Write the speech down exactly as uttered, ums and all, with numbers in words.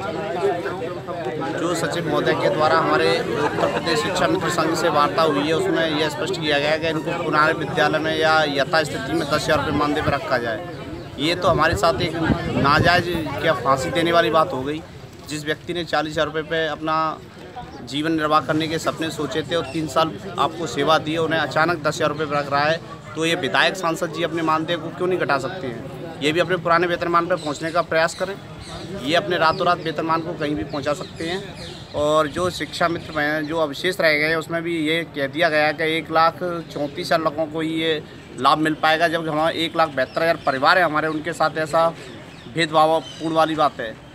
जो सचिव महोदय के द्वारा हमारे उत्तर प्रदेश शिक्षा मित्र संघ से वार्ता हुई है, उसमें यह स्पष्ट किया गया है कि इनको पुराने विद्यालय में या यथास्थिति में दस हज़ार रुपये मानदेय पर रखा जाए। ये तो हमारे साथ एक नाजायज़ क्या फांसी देने वाली बात हो गई। जिस व्यक्ति ने चालीस हज़ार रुपये पे अपना जीवन निर्वाह करने के सपने सोचे थे और तीन साल आपको सेवा दी, उन्हें अचानक दस हज़ार रुपये पर रख रहा है, तो ये विधायक सांसद जी अपने मानदेय को क्यों नहीं घटा सकते हैं? ये भी अपने पुराने वेतनमान पर पहुंचने का प्रयास करें। ये अपने रातों रात वेतनमान को कहीं भी पहुंचा सकते हैं। और जो शिक्षा मित्र हैं जो अवशेष रह गए हैं, उसमें भी ये कह दिया गया है कि एक लाख चौंतीस हज़ार लोगों को ये लाभ मिल पाएगा, जब हमारे एक लाख बहत्तर हज़ार परिवार है हमारे, उनके साथ ऐसा भेदभावपूर्ण वाली बात है।